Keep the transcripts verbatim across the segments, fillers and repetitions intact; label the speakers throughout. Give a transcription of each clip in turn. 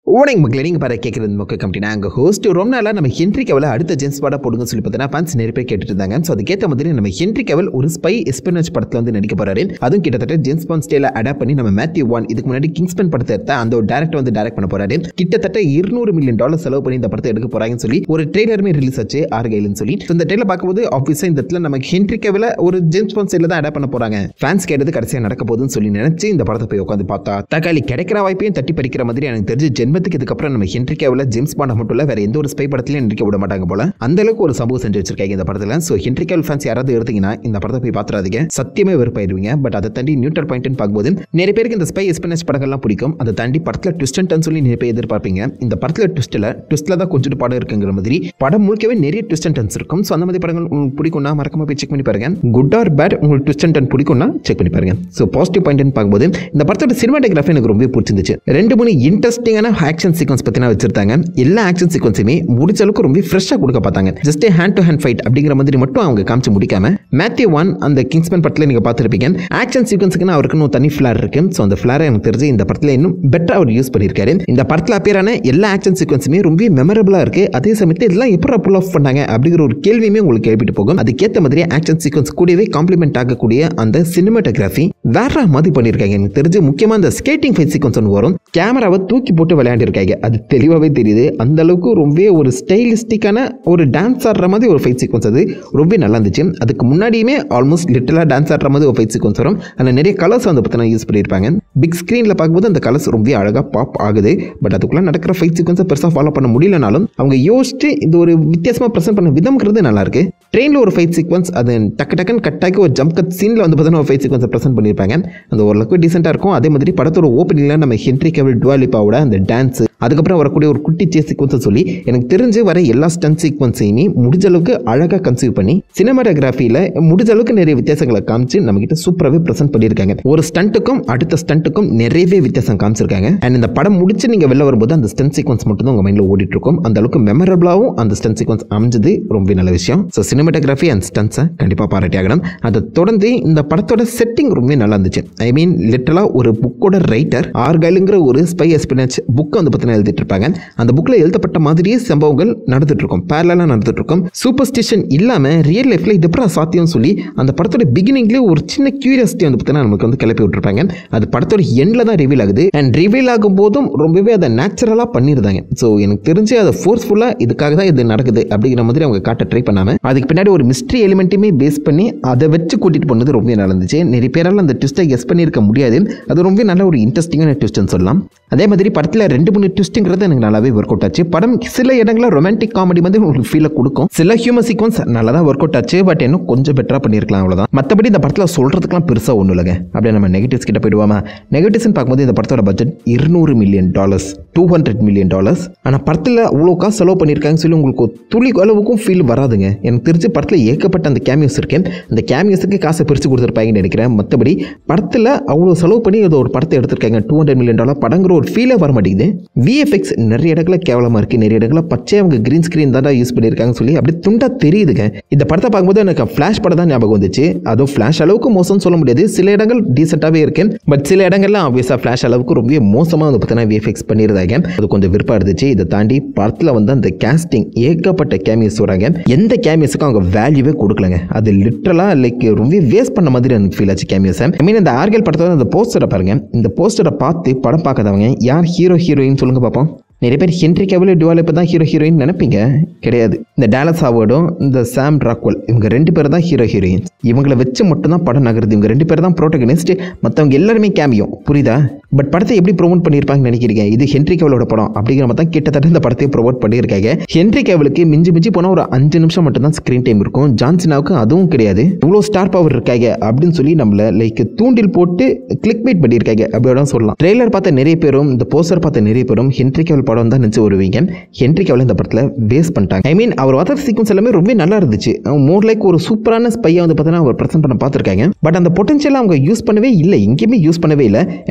Speaker 1: Owning மக்களே நீங்கள் பாரு கேட்குறது மொக்க கம்பெனி நாங்கள் ஹோஸ்ட் ரொம்ப நாளாக நம்ம ஹென்ரி கவலை அடுத்த ஜேம்ஸ் பாண்டாக போடுங்கன்னு சொல்லி பார்த்தீங்கன்னா ஃபேன்ஸ் நிறைய பேர் கேட்டுட்டு இருந்தாங்க. ஸோ அதுக்கேற்ற மாதிரி நம்ம ஹென்ரி கவல் ஒரு ஸ்பை எஸ்பெனேஜ் படத்தில் வந்து நடிக்க போகிறாரு. அதுவும் கிட்டத்தட்ட ஜேம்ஸ் பாண்ட் ஸ்டைல அடாப்ட் பண்ணி நம்ம மேத்யூ வான் இதுக்கு முன்னாடி கிங்ஸ்மேன் படத்தை எடுத்த அந்த ஒரு டேரக்டர் வந்து டேரக்ட் பண்ண போறாரு. கிட்டத்தட்ட இருநூறு மில்லியன் டாலர் செலவு பண்ணி இந்த படத்தை எடுக்க போறாங்கன்னு சொல்லி ஒரு ட்ரெய்லருமே ரிலீஸ் ஆச்சு ஆர்கைல்னு சொல்லி. இந்த ட்ரெய்லர் பார்க்கும்போது ஆஃபீஸாக இந்த இடத்துல நம்ம ஹென்ரி கவலை ஒரு ஜேம்ஸ் பாண்ட் ஸ்டைல தான் அடாப்ட் பண்ண போறாங்க. ஃபேன்ஸ் கேட்டது கடைசியாக நடக்க போகுதுன்னு சொல்லி நினைச்சு இந்த படத்தை போய் உட்காந்து பார்த்தா தக்காளி கிடைக்கிற வாய்ப்பையும் தட்டி பறிக்கிற மாதிரி எனக்கு தெரிஞ்சு ஜென்மத்துக்கு இதுக்கப்புறம் நம்ம ஹென்ரி கவலை ஜேம்ஸ் பாண்ட் மட்டும் இல்ல வேற எந்த ஒரு ஸ்பை படத்திலையும் நடிக்க விட மாட்டாங்க போல. அந்த அளவுக்கு ஒரு சம்பவம் செஞ்சு வச்சிருக்காங்க இந்த படத்துல. சோ ஹென்ரி கவல் ஃபேன்ஸ் யாராவது எடுத்தீங்கன்னா இந்த படத்தை போய் பாத்துறாதீங்க, சத்தியமே வெறுப்பாயிருவீங்க. பட் அதை தாண்டி நியூட்ரல் பாயிண்ட் பார்க்கும்போது நிறைய பேருக்கு இந்த ஸ்பை எஸ்பெனேஜ் படங்கள்லாம் பிடிக்கும். அதை தாண்டி படத்துல ட்விஸ்ட் அண்ட் டர்ன் சொல்லி நிறைய பேர் எதிர்பார்ப்பீங்க. இந்த படத்துல ட்விஸ்ட்ல ட்விஸ்ட்ல தான் கொஞ்சம் படம் இருக்குங்கிற மாதிரி படம் முழுக்கவே நிறைய ட்விஸ்ட் அண்ட் டர்ன்ஸ் இருக்கும். ஸோ அந்த மாதிரி படங்கள் உங்களுக்கு பிடிக்கும்னா மறக்காம போய் செக் பண்ணி பாருங்க. குட் ஆர் பேட் உங்களுக்கு ட்விஸ்ட் அண்ட் டர்ன் பிடிக்கும்னா செக் பண்ணி பாருங்க. ஸோ பாசிட்டிவ் பாயிண்ட் பார்க்கும்போது இந்த படத்தோட சினிமாட்டோகிராஃபி எனக்கு ரொம்ப பிடிச்சிருந்துச்சு. ரெண்டு மூணு இன்ட்ரெஸ்டிங்கான ஆக்ஷன் சீக்வன்ஸ் பத்தினா வச்சிருந்தாங்க. எல்லா ஆக்ஷன் சீக்வன்ஸுமே முடிச்ச அளவுக்கு ரொம்ப ஃப்ரெஷ்ஷாக கொடுக்க பார்த்தாங்க. Just hand to hand fight அப்படிங்கிற மாதிரி மட்டும் அவங்க காமிச்சு முடிக்காம மேத்யூ வான் அந்த கிங்ஸ்மேன் படத்தில் நீங்கள் பார்த்துருப்பீங்க ஆக்ஷன் சீக்வன்ஸுக்குன்னு அவருக்கு தனி ஃபிளார் இருக்கு. ஸோ அந்த ஃபிளாரை எனக்கு தெரிஞ்சு இந்த படத்தில் இன்னும் பெட்டராக அவர் யூஸ் பண்ணியிருக்காரு. இந்த படத்தில் அப்பியரான எல்லா ஆக்ஷன் சீக்வன்ஸுமே ரொம்ப மெமரபிளாக இருக்கு. அதே சமயத்தில் இதெல்லாம் எப்படி புல் ஆஃப் பண்ணாங்க அப்படிங்கிற ஒரு கேள்வியுமே உங்களுக்கு எழுப்பிட்டு போகும். அதுக்கேற்ற மாதிரி ஆக்ஷன் சீக்வன்ஸ் கூடவே காம்ப்ளிமெண்ட் ஆகக்கூடிய அந்த சினிமாட்டோகிராஃபி வேற மாதிரி பண்ணியிருக்காங்க. எனக்கு தெரிஞ்சு முக்கியமாக அந்த ஸ்கேட்டிங் ஃபைட் சீக்வன்ஸ் ஒன்று வரும். கேமராவை தூக்கி போட்டு விளையாண்டிருக்காங்க. அது தெளிவாகவே தெரியுது. அந்த அளவுக்கு ரொம்ப ஒரு ஸ்டைலிஸ்டிக்கான ஒரு டான்ஸ் ஆடுற மாதிரி ஒரு ஃபைட் சீக்வன்ஸ் அது ரொம்ப நல்லா இருந்துச்சு. அதுக்கு முன்னாடியுமே ஆல்மோஸ்ட் லிட்டலாக டான்ஸ் ஆடுற மாதிரி ஒரு ஃபைட் சீக்வன்ஸ் வரும். அதில் நிறைய கலர்ஸ் வந்து பார்த்தீங்கன்னா யூஸ் பண்ணியிருப்பாங்க. பிக் ஸ்க்ரீனில் பார்க்கும்போது அந்த கலர்ஸ் ரொம்ப அழகாக பாப் ஆகுது. பட் அதுக்குள்ளே நடக்கிற ஃபைட் சீக்வன்ஸை பெருசாக ஃபாலோ பண்ண முடியலனாலும் அவங்க யோசிச்சு இந்த ஒரு வித்தியாசமாக ப்ரெசென்ட் பண்ண விதம்ங்கிறது நல்லா இருக்கு. ட்ரெயினில் ஒரு ஃபைட் சீக்வன்ஸ் அது டக்கு டக்குன்னு கட்டாக்கி ஒரு ஜம்ப் கட் சீனில் வந்து பார்த்தீங்கன்னா ஒரு ஃபைட் சீக்வன்ஸை ப்ரெசென்ட் பண்ணியிருப்பாங்க. அந்த ஓரளவுக்கு டீசெண்டாக இருக்கும். அதே மாதிரி படத்தோட ஓப்பனிங்கில் நம்ம ஹென்ரி கவில் டுவா லிப்பாவோட அந்த டான்ஸ் அதுக்கப்புறம் வரக்கூடிய ஒரு குட்டி சேஸ் சீக்வன்ஸை சொல்லி எனக்கு தெரிஞ்சு வர எல்லா ஸ்டன்ட் சீக்வன்ஸையுமே முடிஞ்ச அளவுக்கு அழகாக கன்சீவ் பண்ணி சினிமாட்டோகிராஃபியில் முடிஞ்ச அளவுக்கு நிறைய வித்தியாசங்களை காமிச்சு நம்ம கிட்ட சூப்பராகவே ப்ரெசென்ட் பண்ணியிருக்காங்க. ஒரு ஸ்டண்ட்டுக்கும் அடுத்த ஸ்டண்ட்டுக்கும் நிறையவே வித்தியாசம் காமிச்சிருக்காங்க. அண்ட் இந்த படம் முடிச்சு நீங்கள் வெளில வரும்போது அந்த ஸ்டன்ட் சீக்வன்ஸ் மட்டும் தான் உங்கள் மைண்டில் ஓடிட்டு இருக்கும். அந்த அளவுக்கு மெமரபிளாகவும் அந்த ஸ்டன்ட் சீக்வன்ஸ் அமைஞ்சது ரொம்ப நல்ல விஷயம். ஸோ சினிமாட்டோகிராஃபி அண்ட் ஸ்டன்ட்ஸை கண்டிப்பாக பாராட்டி ஆகணும். அதை தொடர்ந்து இந்த படத்தோட செட்டிங் ரொம்ப நல்லா இருந்துச்சு. ஐ மீன் லிட்டரலாக ஒரு புக்கோட ரைட்டர் ஆர்கைலுங்கிற ஒரு ஸ்பை எஸ்பெனேஜ் புக்கை வந்து பார்த்தீங்கன்னா எழுதிட்டு இருப்பாங்க. அந்த புக்கில் எழுதப்பட்ட மாதிரியே சம்பவங்கள் நடந்துட்டு இருக்கும், பேரலாக நடந்துட்டு இருக்கும். சூப்பர்ஸ்டிஷன் இல்லாமல் ரியல் லைஃப்ல இது எப்படி சாத்தியம் சொல்லி அந்த படத்தோட பிகினிங்லேயே ஒரு சின்ன கியூரியாசிட்டி வந்து பார்த்தீங்கன்னா நமக்கு வந்து கிளப்பி விட்டுருப்பாங்க. அது படத்தோட எண்ட்ல தான் ரிவீல் ஆகுது. அண்ட் ரிவீல் ஆகும் போதும் ரொம்பவே அதை நேச்சுரலாக பண்ணியிருந்தாங்க. ஸோ எனக்கு தெரிஞ்சு அதை ஃபோர்ஸ்ஃபுல்லாக இதுக்காக தான் இது நடக்குது அப்படிங்கிற மாதிரி அவங்க காட்ட ட்ரை பண்ணாம அதுக்கு பின்னாடி ஒரு மிஸ்ட்ரி எலிமெண்ட்டுமே பேஸ் பண்ணி அதை வச்சு கூட்டிட்டு போனது ரொம்ப நல்லா இருந்துச்சு. நிறைய பேரால் அந்த ட்விஸ்ட்டை கெஸ் பண்ணியிருக்க முடியாது. அது ரொம்ப நல்ல ஒரு இன்ட்ரெஸ்டிங்கான ட்விஸ்ட்னு சொல்லலாம். அதே மாதிரி படத்தில் ரெண்டு மூணு ட்விஸ்ட்டுங்கிறது எனக்கு நல்லாவே ஒர்க் அவுட் ஆச்சு. படம் சில இடங்களில் ரொமான்டிக் காமெடி வந்து உங்களுக்கு ஃபீலை கொடுக்கும். சில ஹியூமர் சீக்வன்ஸ் நல்லா தான் ஒர்க் அவுட் ஆச்சு. பட் இன்னும் கொஞ்சம் பெட்டராக பண்ணியிருக்கலாம், அவ்வளோதான். மற்றபடி இந்த படத்தில் சொல்கிறதுக்குலாம் பெருசாக ஒன்றும் இல்லைங்க. அப்படியே நம்ம நெகட்டிவ்ஸ் கிட்ட போயிடுவாமா. நெகட்டிவ்ஸ்னு பார்க்கும்போது இந்த படத்தோட பட்ஜெட் இருநூறு million dollars two hundred million dollars ஆனால் படத்தில் அவ்வளோ காசு செலவு பண்ணியிருக்காங்கன்னு சொல்லி உங்களுக்கு துளி அளவுக்கும் ஃபீல் வராதுங்க. எனக்கு தெரிஞ்சு படத்தில் ஏகப்பட்ட அந்த கேமியோஸ் இருக்கேன். அந்த கேமியோஸுக்கு காசை பிரித்து கொடுத்துருப்பாங்கன்னு நினைக்கிறேன். மற்றபடி படத்தில் அவ்வளோ செலவு பண்ணி அது ஒரு படத்தை எடுத்திருக்காங்க. டூ ஹண்ட்ரட் மில்லியன் டாலர் படங்கிற ஒரு ஃபீலே வர மாட்டேங்குது. விஎஃப்எக்ஸ் நிறைய இடங்களில் கேவலமாக இருக்குது. நிறைய இடங்களில் பச்சை அவங்க கிரீன் ஸ்க்ரீன் தான் யூஸ் பண்ணியிருக்காங்கன்னு சொல்லி அப்படி துண்டா தெரியுதுங்க. இந்த படத்தை பார்க்கும்போது எனக்கு ஃப்ளாஷ் படம் தான் ஞாபகம் வந்துச்சு. அதுவும் ஃப்ளாஷ் அளவுக்கு மோசம்னு சொல்ல முடியாது. சில இடங்கள் டீசெண்டாகவே இருக்கு. பட் சில இடங்கள்லாம் ஆப்வியஸாக ஃப்ளாஷ் அளவுக்கு ரொம்ப மோசமாக வந்து பார்த்தீங்கன்னா விஎஃப்எக்ஸ் பண்ணியிருந்தாங்க. அது கொஞ்சம் விருப்பம் இருந்துச்சு. இதை தாண்டி படத்தில் வந்து அந்த கேஸ்டிங் ஏகப்பட்ட கேமியோஸ் வராங்க. எந்த கேமியோஸுக்கும் அவங்க வேல்யூவே கொடுக்கலங்க. அது லிட்டரலாக லைக் ரொம்ப வேஸ்ட் பண்ண மாதிரி எனக்கு ஃபீல் ஆச்சு கேமியோஸ். ஐ மீன் இந்த ஆர்கல் படத்தோட அந்த போஸ்டரை பாருங்க. இந்த போஸ்டரை பார்த்து படம் பார்க்காதவங்க யார் ஹீரோ ஹீரோயின் சொல்லுங்க பார்ப்போம். நிறைய பேர் ஹென்ரி கவில் டுவா லிப்பா தான் ஹீரோ ஹீரோயின் நினைப்பீங்க. கிடையாது. இந்த டாலஸ் ஹாவர்டும் இந்த சாம் ராக்வெல் இவங்க ரெண்டு பேர் தான் ஹீரோ ஹீரோயின். இவங்களை வச்சு மட்டும் தான் படம் நகருது. இவங்க ரெண்டு பேர் தான் ப்ரோட்டகனிஸ்ட். மற்றவங்க எல்லாருமே கேமியோ. புரியுதா? பட் படத்தை எப்படி ப்ரொமோட் பண்ணியிருப்பாங்கன்னு நினைக்கிறீங்க? இது ஹென்ரி கவிலோட படம் அப்படிங்கிற மாதிரி தான் கிட்டத்தட்ட இந்த படத்தை ப்ரொமோட் பண்ணியிருக்காங்க. ஹென்ரி கவிலுக்கு மிஞ்சி மிஞ்சி போனால் ஒரு அஞ்சு நிமிஷம் மட்டும் தான் ஸ்க்ரீன் டைம் இருக்கும். ஜான்சினாவுக்கு அதுவும் கிடையாது. இவ்வளோ ஸ்டார் பவர் இருக்காங்க அப்படின்னு சொல்லி நம்மள லைக் தூண்டில் போட்டு கிளிக் பைட் பண்ணியிருக்காங்க அப்படியோட சொல்லலாம். ட்ரெய்லர் பார்த்த நிறைய பேரும் இந்த போஸ்டர் பார்த்த நிறைய பேரும் ஹென்ரி கவில் படம் தான் நினச்சி வருவீங்க. ஹென்ரி கவில் இந்த படத்தில் வேஸ்ட் பண்ணிட்டாங்க. ஐ மீன் அவர் வர சீக்வன்ஸ் எல்லாமே ரொம்ப நல்லா இருந்துச்சு. மோர் லைக் ஒரு சூப்பரான ஸ்பையை வந்து பார்த்தீங்கன்னா அவர் ப்ரெசென்ட் பண்ண பார்த்துருக்காங்க. பட் அந்த பொட்டன்ஷியல் அவங்க யூஸ் பண்ணவே இல்லை, எங்கேயுமே யூஸ் பண்ணவே இல்லை. எனக்கு தெரிஞ்சு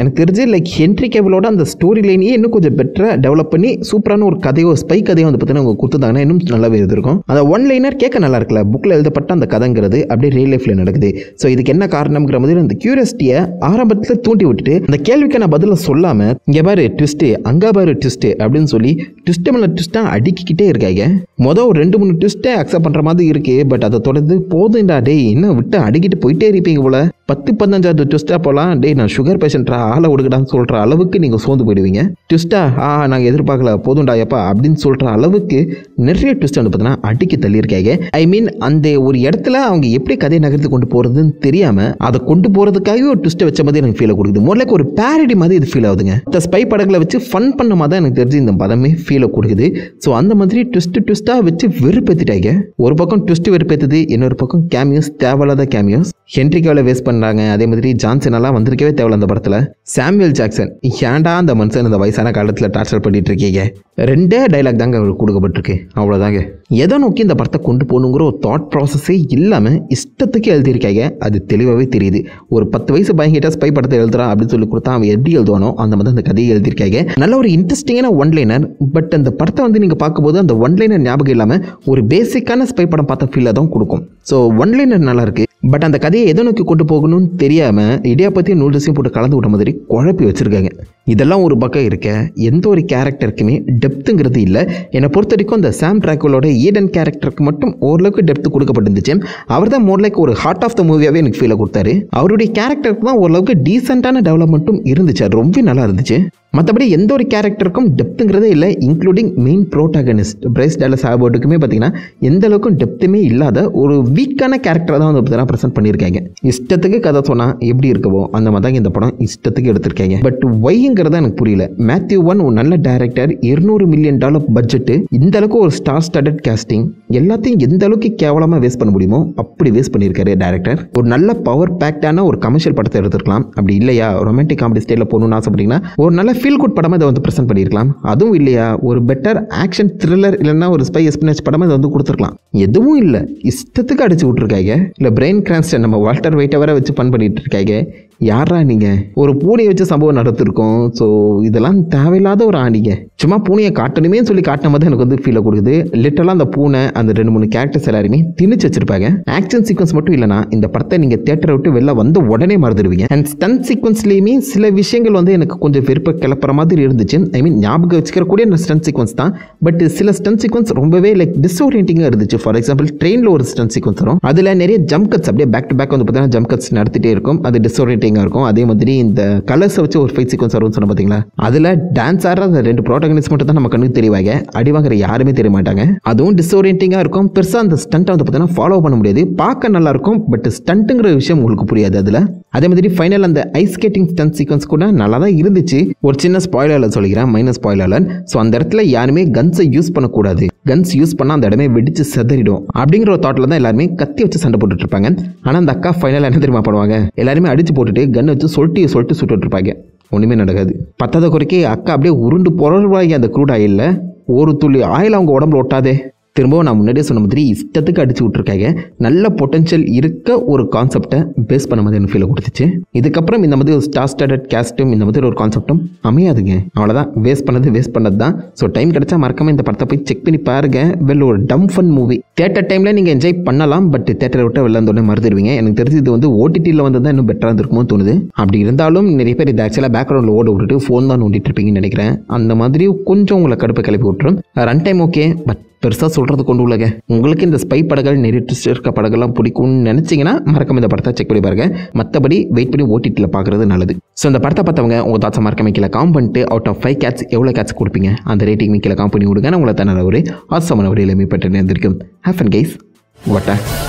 Speaker 1: லைக் ஹென்ரி கேவிலோட அந்த ஸ்டோரி லைனையே இன்னும் கொஞ்சம் பெட்டராக டெவலப் பண்ணி சூப்பரான ஒரு கதையோ ஸ்பை கதையோ வந்து பார்த்தீங்கன்னா அவங்க கொடுத்துருந்தாங்கன்னா இன்னும் நல்லாவே இருந்திருக்கும். அந்த ஒன் லைனர் கேட்க நல்லா இருக்குல்ல, புக்கில் எழுதப்பட்ட அந்த கதைங்கிறது அப்படியே ரியல் லைஃப்பில் நடக்குது. ஸோ இதுக்கு என்ன காரணம்ங்கிற மாதிரி அந்த கியூரியாசிட்டியை ஆரம்பத்தில் தூண்டி விட்டுட்டு அந்த கேள்விக்கான பதிலை சொல்லாமல் இங்கே பாரு ட்விஸ்ட்டு அங்கே பாரு ட்விஸ்ட்டு அப்படின்னு சொல்லி ட்விஸ்ட்டு மேலே ட்விஸ்ட்டாக அடிக்கிட்டே இருக்காங்க. மொதல் ஒரு ரெண்டு மூணு ட்விஸ்ட்டை அக்செப்ட் பண்ணுற மாதிரி இருக்குது. பட் அதை தொடர்ந்து போதுண்டா டே இன்னும் விட்டு அடிக்கிட்டு போயிட்டே இருப்பீங்க போல, பத்து பதினஞ்சாவது ட்விஸ்ட்டாக போகலாம், டே நான் சுகர் பேஷண்ட்ரா ஆளை விடுக்கடான்னு சொல்கிற அளவுக்கு நீங்கள் சோர்ந்து போயிடுவீங்க. ட்விஸ்ட்டா ஆ நாங்கள் எதிர்பார்க்கல போதுண்டா எப்பா அப்படின்னு சொல்கிற அளவுக்கு நிறைய ட்விஸ்ட் வந்து பார்த்தீங்கன்னா அடிக்க தள்ளியிருக்காங்க. ஐ மீன் அந்த ஒரு இடத்துல அவங்க எப்படி கதையை நகர்த்து கொண்டு போகிறதுன்னு தெரியாமல் அதை கொண்டு போகிறதுக்காகவே ஒரு ட்விஸ்ட்டை வச்ச மாதிரி எனக்கு ஃபீல் கொடுக்குது. மொதலுக்கு ஒரு பேரடி மாதிரி இது ஃபீல் ஆகுதுங்க. இந்த ஸ்பை படங்களை வச்சு ஃபன் பண்ண மாதிரி தான் எனக்கு தெரிஞ்சு இந்த படமே ஃபீலை கொடுக்குது. ஸோ அந்த மாதிரி ட்விஸ்ட்டு ட்விஸ்ட்டாக வச்சு வெறுப்பேற்றிட்டாங்க. ஒரு பக்கம் ட்விஸ்ட்டு வெறுப்பேற்றுது, இன்னொரு பக்கம் கேமியோஸ் தேவையில்லாத கேமியோஸ். ஹென்ரி கேவிலை வேஸ்ட் பண்ணுறாங்க. அதே மாதிரி ஜான்சன் எல்லாம் வந்திருக்கவே தேவையில்ல அந்த படத்தில். சாமுவேல் ஜாக்சன் ஏன்டா அந்த மனுஷன் இந்த வயசான காலத்தில் டார்ச்சர் பண்ணிட்டு இருக்கீங்க. ரெண்டே டைலாக் தாங்க அவருக்கு கொடுக்கப்பட்டிருக்கு, அவ்வளோதாங்க. எதை நோக்கி இந்த படத்தை கொண்டு போகணுங்கிற ஒரு தாட் ப்ராசஸே இல்லாமல் இஷ்டத்துக்கு எழுதியிருக்காங்க. அது தெளிவாகவே தெரியுது. ஒரு பத்து வயசு பயங்கிட்ட ஸ்பை படத்தை எழுதுறான் அப்படின்னு சொல்லி கொடுத்தா அவன் எப்படி எழுதுவானோ அந்த மாதிரி அந்த கதையை எழுதியிருக்காங்க. நல்ல ஒரு இன்ட்ரெஸ்டிங்கான ஒன் லைனர். பட் அந்த படத்தை வந்து நீங்கள் பார்க்கும்போது அந்த ஒன் லைனர் ஞாபகம் இல்லாமல் ஒரு பேசிக்கான ஸ்பை படம் பார்த்த ஃபீலை தான் கொடுக்கும். ஸோ ஒன் லைனர் நல்லா இருக்கு. பட் அந்த கதையை எதை நோக்கி கொண்டு போகணும்னு தெரியாமல் இடியாப்பத்தையும் நூல்ஸையும் போட்டு கலந்து விட்ட மாதிரி குழப்பி வச்சுருக்காங்க. இதெல்லாம் ஒரு பக்கம் இருக்க எந்த ஒரு கேரக்டருக்குமே டெப்த்துங்கிறது இல்லை. என்னை பொறுத்த வரைக்கும் அந்த சாம் ட்ராக்குலோட ஈடன் கேரக்டருக்கு மட்டும் ஓரளவுக்கு டெப்த்து கொடுக்கப்பட்டிருந்துச்சு. அவர் தான் மோர் லைக் ஒரு ஹார்ட் ஆஃப் த மூவியாகவே எனக்கு ஃபீலை கொடுத்தாரு. அவருடைய கேரக்டருக்கு தான் ஓரளவுக்கு டீசெண்டான டெவலப்மெண்ட்டும் இருந்துச்சு. அது ரொம்ப நல்லா இருந்துச்சு. மற்றபடி எந்த ஒரு கேரக்டருக்கும் டெப்த்துங்கிறதே இல்லை, including main protagonist Bryce Dallas ஹார்வர்டுக்குமே பார்த்தீங்கன்னா எந்த அளவுக்கும் டெப்த்துமே இல்லாத ஒரு வீக்கான கேரக்டரை தான் வந்து பார்த்தீங்கன்னா ப்ரெசென்ட் பண்ணியிருக்காங்க. இஷ்டத்துக்கு கதை சொன்னால் எப்படி இருக்கவோ அந்த மாதிரி தான் இந்த படம் இஷ்டத்துக்கு எடுத்திருக்காங்க. பட் ஒய்ங்கிறத எனக்கு புரியல. மேத்யூ ஒன் ஒரு நல்ல டைரக்டர், இருநூறு மில்லியன் டாலர் பட்ஜெட்டு, இந்த அளவுக்கு ஒரு ஸ்டார் ஸ்டார்டட் கேஸ்டிங், எல்லாத்தையும் எந்த அளவுக்கு கேவலமாக வேஸ்ட் பண்ண முடியுமோ அப்படி வேஸ்ட் பண்ணியிருக்காரு டேரக்டர். ஒரு நல்ல பவர் பேக்டான ஒரு கமர்ஷியல் படத்தை எடுத்துருக்கலாம். அப்படி இல்லையா ரொமான்டிக் காமெடி ஸ்டைலில் போகணும்னு ஆசைப்பட்டீங்கன்னா ஒரு நல்ல ஃபீல் குட் படமாக இதை வந்து ப்ரெசென்ட் பண்ணியிருக்கலாம். அதுவும் இல்லையா ஒரு பெட்டர் ஆக்ஷன் த்ரில்லர் இல்லைன்னா ஒரு ஸ்பை எஸ்பினேஜ் படமாக இதை வந்து கொடுத்துருக்கலாம். எதுவும் இல்லை, இஷ்டத்துக்கு அடிச்சு விட்ருக்காங்க. இல்லை பிரெயின் கிரான்ஸ்டன் நம்ம வால்டர் வெயிட்டை வர வச்சு பண் பண்ணிட்டு இருக்காங்க. யாரா நீங்கள் ஒரு பூனையை வச்சு சம்பவம் நடத்திருக்கோம். ஸோ இதெல்லாம் தேவையில்லாத ஒரு ஆணிங்க. சும்மா பூனையை காட்டணுமே சொல்லி காட்டின மாதிரி எனக்கு வந்து ஃபீலை கொடுக்குது. லிட்டரலாக அந்த பூனை அந்த ரெண்டு மூணு கேரக்டர்ஸ் எல்லாருமே திணிச்சு வச்சிருப்பாங்க. ஆக்ஷன் சீக்வன்ஸ் மட்டும் இல்லைனா இந்த படத்தை நீங்கள் தேட்டரை விட்டு வெளில வந்து உடனே மறந்துடுவீங்க. அண்ட் ஸ்டன் சீக்வன்ஸ்லேயுமே சில விஷயங்கள் வந்து எனக்கு கொஞ்சம் வெறுப்பை கிளப்புற மாதிரி இருந்துச்சு. ஐ மீன் ஞாபகம் வச்சுக்கிறக்கூடிய ஸ்டன் சீக்வன்ஸ் தான். பட் சில ஸ்டன் சீக்வன்ஸ் ரொம்பவே லைக் டிஸ்ஓரியன்டிங்காக இருந்துச்சு. ஃபார் எக்ஸாம்பிள் ட்ரெயினில் ஒரு ஸ்டன் சீக்வன்ஸ் வரும். அதில் நிறைய ஜம்ப் கட்ஸ் அப்படியே பேக் டு பேக் வந்து பார்த்தீங்கன்னா ஜம்ப் கட்ஸ் நடத்திட்டே இருக்கும். அது டிஸ்ஓரியன்டிங் இருக்கும். அதே மாதிரி இந்த கலர்ஸை வச்சு ஒரு ஃபைட் சீக்வன்ஸ் வரும்னு சொன்ன பார்த்தீங்களா, அதில் டான்ஸ் ஆடுற அந்த ரெண்டு ப்ரோட்டகனிஸ்ட் மட்டும் தான் நம்ம கண்ணுக்கு தெரியவாங்க. அடி வாங்குற யாருமே தெரிய மாட்டாங்க. அதுவும் டிஸ்ஓரியன்டிங்காக இருக்கும். பெருசாக அந்த ஸ்டண்ட்டை வந்து பார்த்தீங்கன்னா ஃபாலோ பண்ண முடியாது. பார்க்க நல்லா இருக்கும், பட் ஸ்டண்ட்டுங்கிற விஷயம் உங்களுக்கு புரியாது அதில். அதே மாதிரி ஃபைனல் அந்த ஐஸ் ஸ்கேட்டிங் ஸ்டண்ட் சீக்வன்ஸ் கூட நல்லா தான் இருந்துச்சு. ஒரு சின்ன ஸ்பாயிலர் சொல்லிக்கிறேன், மைனஸ் ஸ்பாயிலர். ஸோ அந்த இடத்துல யாருமே கன்ஸை யூஸ் பண்ணக்கூடாது. கன்ஸ் யூஸ் பண்ணால் அந்த இடமே வெடிச்சு செதறிடும் அப்படிங்கிற ஒரு தாட்டில் தான் எல்லாருமே கத்தி வச்சு சண்டை போட்டுட்டு இருப்பாங்க. ஆனால் அந்த அக்கா ஃபைனல் என்ன தெரியுமா பண்ணுவாங்க, எல்லாருமே அடிச்சு போட்டுட்டு கன் வச்சு சொல்லிட்டு சொல்லிட்டு சுட்டுட்டு இருப்பாங்க. ஒன்றுமே நடக்காது. பத்தாவது குறைக்கு அக்கா அப்படியே உருண்டு பொருள்வாங்க. அந்த க்ரூட் ஆயிலில் ஒரு துளி ஆயில் அவங்க உடம்புல ஒட்டாதே. திரும்பவும் நான் முன்னாடியே சொன்ன மாதிரி இஷ்டத்துக்கு அடிச்சு விட்ருக்காங்க. நல்ல பொட்டன்ஷியல் இருக்க ஒரு கான்செப்டை பேஸ் பண்ண மாதிரி எனக்கு ஃபீல் கொடுத்துச்சு. இதுக்கப்புறம் இந்த மாதிரி ஒரு ஸ்டார் ஸ்டார்டட் கேஸ்ட்டும் இந்த மாதிரி ஒரு கான்செப்டும் அமையாதுங்க. அவ்வளோதான், வேஸ்ட் பண்ணது வேஸ்ட் பண்ணது தான். ஸோ டைம் கிடைச்சா மறக்காம இந்த படத்தை போய் செக் பண்ணி பாருங்க. வெல் ஒரு டம் ஃபன் மூவி. தேட்டர் டைமில் நீங்கள் என்ஜாய் பண்ணலாம், பட் தேட்டரை விட்டு வெளில வந்தோடனே மறந்துடுவீங்க. எனக்கு தெரிஞ்சு இது வந்து ஓடிடியில் வந்து தான் இன்னும் பெட்டராக இருந்திருக்குமோ தோணுது. அப்படி இருந்தாலும் நிறைய பேர் இது ஆக்சுவலாக பேக்ரவுண்டில் ஓட விட்டுட்டு ஃபோன் தான் நோண்டிட்டு இருப்பீங்கன்னு நினைக்கிறேன். அந்த மாதிரி கொஞ்சம் உங்களை கடுப்பை கிளப்பி விட்டுரும். ரன் டைம் ஓகே, பட் பெருசாக சொல்கிறது கொண்டு உள்ளங்க. உங்களுக்கு இந்த ஸ்பை படங்கள் நிறைய ட்விஸ்ட் இருக்க படங்கள்லாம் பிடிக்கும்னு நினச்சிங்கன்னா மறக்காம இந்த படத்தை செக் பண்ணி பாருங்க. மற்றபடி வெயிட் பண்ணி ஓடிடியில் பார்க்குறது நல்லது. ஸோ இந்த படத்தை பார்த்தவங்க உங்கள் தாட்ஸை மறக்காம கீழே காம் பண்ணிட்டு அவுட் ஆஃப் ஃபைவ் கேட்ஸ் எவ்வளோ கேட்ஸ் கொடுப்பீங்க அந்த ரேட்டிங் கீழே காம் பண்ணி விடுங்க. நான் உங்களை தான் ஒரு ஆசமான ஒரு இளமை பற்றி நேர்ந்திருக்கும். Have fun guys. வாட்டா